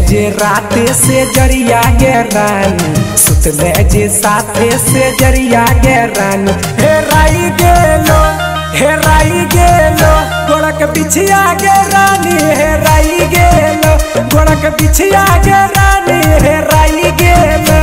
जे राते से जरिया गे रानी, सुतले जे साथे से जरिया गे रानी। हेराई गेलो गोड़क बिछिया गे रानी, हेराई गेलो गोड़क बिछिया गे रानी, हेराई गेलो।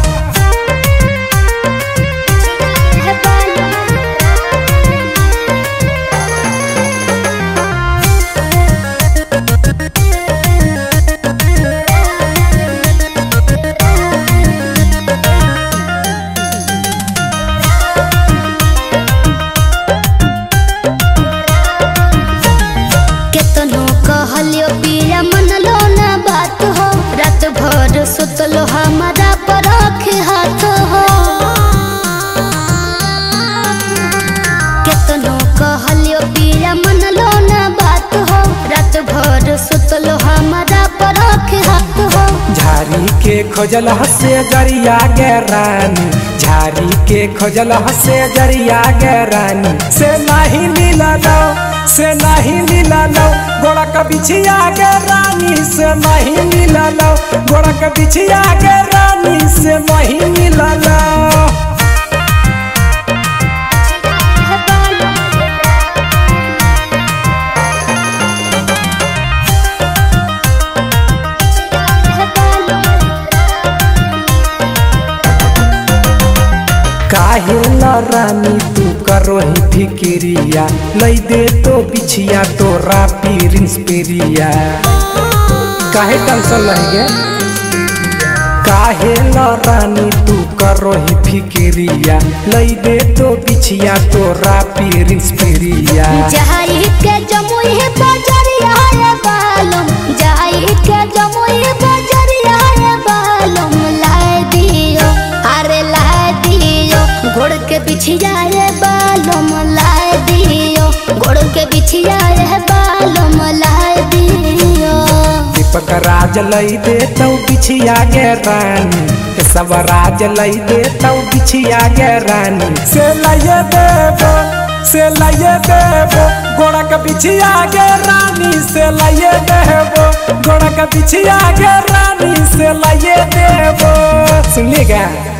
पिया मन लो ना बात हो, रात भर सुतलो हमारा पर हाथ हो। केतनो कहलियो पिया मन लो ना बात हो, रात भर सुतलो हमारा पर हाथ हो। झारी के खोजल हसे जरिया गे रानी, झारी के खोजल हसे जरिया गे रानी। से नहीं मिललो गोड़क बिछिया गे रानी, से नहीं मिललो गोड़क बिछिया गे रानी, से नहीं मिललो। काहे रानी तू करो ही फिक्रिया, लई दे तो बिछिया तोरा पीरिंस पेरिया। काहे टेंशन लगे, काहे रानी तू करो ही फिक्रिया, लई दे तो बिछिया तोरा पीरिंस पेरिया। जाई के जमुई बजरिया रे बालम, जाई के जमुई बजरिया रे बालम, लाए दियो अरे लाए दियो घोड़ के बिछिया रे बालम, लाए दियो घोड़ के बिछिया रे बालम, लाए दियो। दीपक राज लई दे तो बिछिया गे रानी, सब राज लई दे तो बिछिया गे रानी। से लइए देबो गोड़क बिछिया गे रानी, से लइए देबो गोड़क बिछिया गे रानी, से लइए देबो। सुनिएगा।